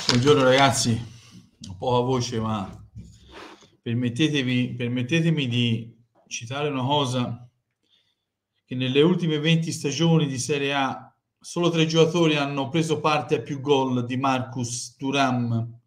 Buongiorno ragazzi, un po' a voce, ma permettetemi di citare una cosa, che nelle ultime 20 stagioni di Serie A solo 3 giocatori hanno preso parte a più gol di Marcus Thuram.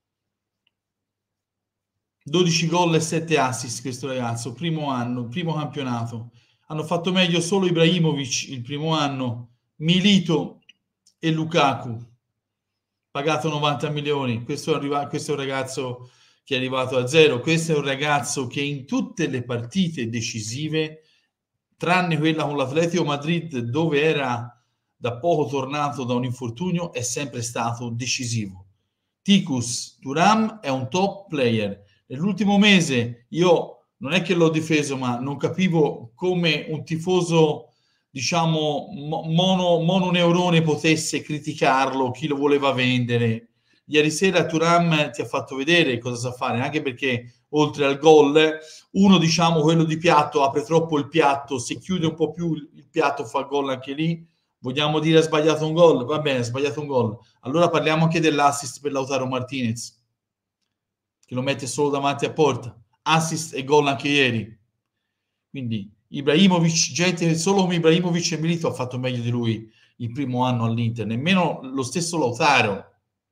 12 gol e 7 assist questo ragazzo, primo anno, primo campionato. Hanno fatto meglio solo Ibrahimovic il primo anno, Milito e Lukaku, pagato 90 milioni. Questo è un ragazzo che è arrivato a zero. Questo è un ragazzo che in tutte le partite decisive, tranne quella con l'Atletico Madrid, dove era da poco tornato da un infortunio, è sempre stato decisivo. Ticus Thuram è un top player. Nell'ultimo mese io non è che l'ho difeso, ma non capivo come un tifoso, diciamo, mononeurone potesse criticarlo, chi lo voleva vendere. Ieri sera Thuram ti ha fatto vedere cosa sa fare, anche perché oltre al gol, uno, diciamo, quello di piatto, apre troppo il piatto, se chiude un po' più il piatto fa gol anche lì. Vogliamo dire ha sbagliato un gol? Va bene, ha sbagliato un gol. Allora parliamo anche dell'assist per Lautaro Martinez, che lo mette solo davanti a porta. Assist e gol anche ieri. Quindi Ibrahimovic, gente solo come Ibrahimovic e Milito ha fatto meglio di lui il primo anno all'Inter, nemmeno lo stesso Lautaro.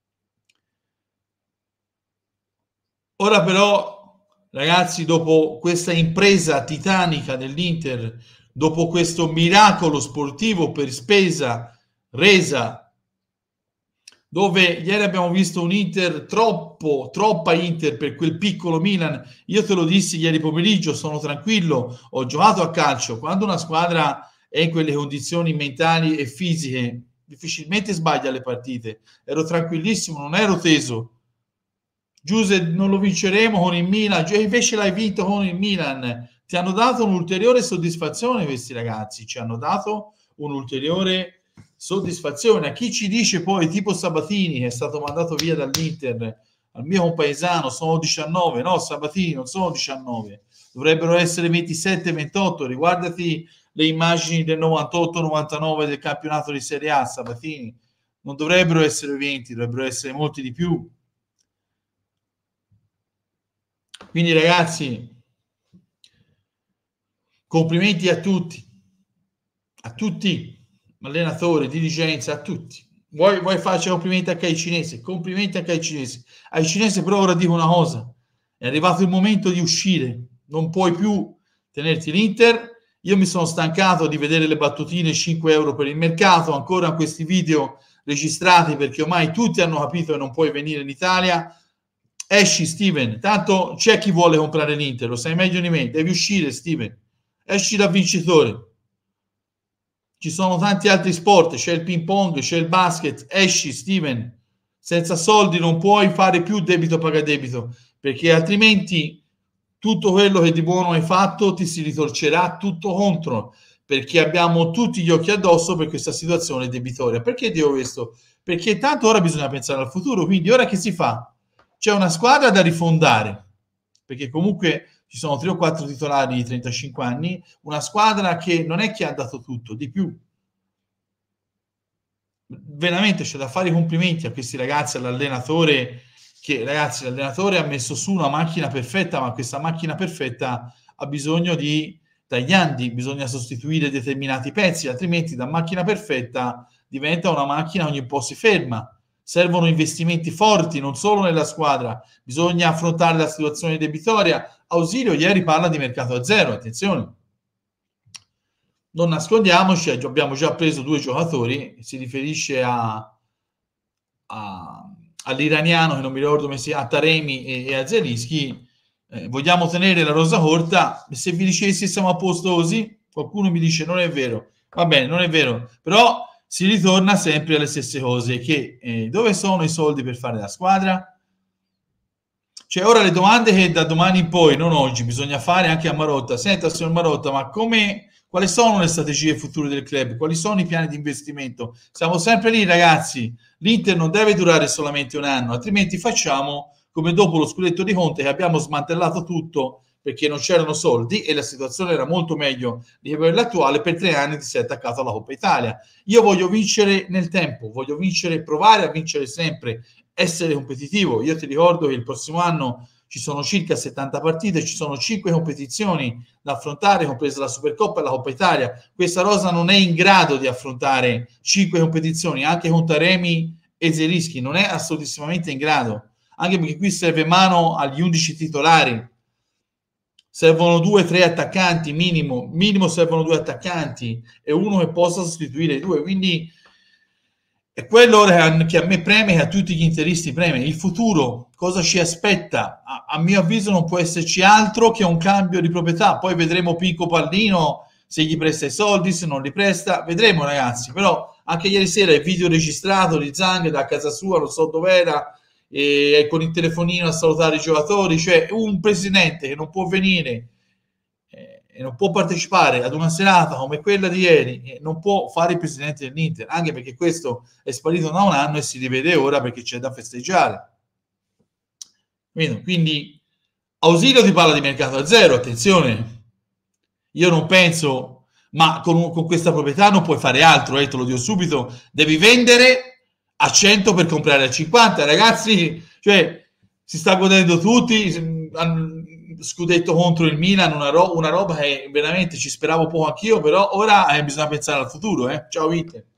Ora però, ragazzi, dopo questa impresa titanica dell'Inter, dopo questo miracolo sportivo per spesa resa, dove ieri abbiamo visto un Inter troppa Inter per quel piccolo Milan. Io te lo dissi ieri pomeriggio, sono tranquillo, ho giocato a calcio. Quando una squadra è in quelle condizioni mentali e fisiche, difficilmente sbaglia le partite. Ero tranquillissimo, non ero teso. Giuse, non lo vinceremo con il Milan, invece l'hai vinto con il Milan. Ti hanno dato un'ulteriore soddisfazione questi ragazzi, ci hanno dato un'ulteriore soddisfazione. A chi ci dice poi, tipo Sabatini, che è stato mandato via dall'Inter, al mio compaesano, sono 19, no Sabatini, non sono 19, dovrebbero essere 27-28, riguardati le immagini del 98-99 del campionato di Serie A, Sabatini, non dovrebbero essere 20, dovrebbero essere molti di più. Quindi ragazzi, complimenti a tutti, allenatori, dirigenza, a tutti. Vuoi farci complimenti anche ai cinesi? Complimenti anche ai cinesi. Ai cinesi però ora dico una cosa, è arrivato il momento di uscire, non puoi più tenerti l'Inter. Io mi sono stancato di vedere le battutine 5 euro per il mercato, ancora questi video registrati perché ormai tutti hanno capito che non puoi venire in Italia. Esci Steven, tanto c'è chi vuole comprare l'Inter, lo sai meglio di me, devi uscire Steven, esci da vincitore. Ci sono tanti altri sport, c'è il ping pong, c'è il basket, esci Steven, senza soldi non puoi fare più debito paga debito, perché altrimenti tutto quello che di buono hai fatto ti si ritorcerà tutto contro, perché abbiamo tutti gli occhi addosso per questa situazione debitoria. Perché dico questo? Perché tanto ora bisogna pensare al futuro, quindi ora che si fa? C'è una squadra da rifondare, perché comunque ci sono 3 o 4 titolari di 35 anni, una squadra che non è che ha dato tutto, di più. Veramente c'è da fare i complimenti a questi ragazzi, all'allenatore, che ragazzi, l'allenatore ha messo su una macchina perfetta, ma questa macchina perfetta ha bisogno di tagliandi, bisogna sostituire determinati pezzi, altrimenti da macchina perfetta diventa una macchina ogni po' si ferma. Servono investimenti forti, non solo nella squadra, bisogna affrontare la situazione debitoria. Ausilio ieri parla di mercato a zero, attenzione. Non nascondiamoci, abbiamo già preso 2 giocatori, si riferisce all'iraniano, che non mi ricordo come si chiama, a Taremi e a Zelinski. Vogliamo tenere la rosa corta, se vi dicessi siamo a posto così, qualcuno mi dice non è vero, va bene, non è vero, però si ritorna sempre alle stesse cose, che dove sono i soldi per fare la squadra? Cioè ora le domande che da domani in poi, non oggi, bisogna fare anche a Marotta. Senta signor Marotta, ma quali sono le strategie future del club? Quali sono i piani di investimento? Siamo sempre lì ragazzi, l'Inter non deve durare solamente un anno, altrimenti facciamo come dopo lo scudetto di Conte, che abbiamo smantellato tutto perché non c'erano soldi e la situazione era molto meglio di quella attuale. Per 3 anni ti sei attaccato alla Coppa Italia. Io voglio vincere nel tempo, voglio vincere, provare a vincere sempre. essere competitivo. Io ti ricordo che il prossimo anno ci sono circa 70 partite, ci sono 5 competizioni da affrontare, compresa la Supercoppa e la Coppa Italia. Questa rosa non è in grado di affrontare 5 competizioni, anche con Taremi e Zelinski, non è assolutissimamente in grado, anche perché qui serve mano agli 11 titolari. Servono 2-3 attaccanti minimo servono 2 attaccanti e uno che possa sostituire i due, quindi è quello che a me preme, che a tutti gli interisti preme. Il futuro, cosa ci aspetta? A mio avviso non può esserci altro che un cambio di proprietà, poi vedremo Pinco Pallino se gli presta i soldi, se non li presta, vedremo ragazzi, però anche ieri sera il video registrato di Zhang da casa sua, non so dov'era, e con il telefonino a salutare i giocatori, cioè un presidente che non può venire e non può partecipare ad una serata come quella di ieri, non può fare il presidente dell'Inter, anche perché questo è sparito da un anno e si rivede ora perché c'è da festeggiare. Quindi Ausilio ti parla di mercato a zero, attenzione, io non penso, ma con questa proprietà non puoi fare altro, te lo dico subito, devi vendere a 100 per comprare a 50, ragazzi, cioè si sta godendo tutti, scudetto contro il Milan, una roba che veramente ci speravo poco anch'io, però ora bisogna pensare al futuro, ciao Inter.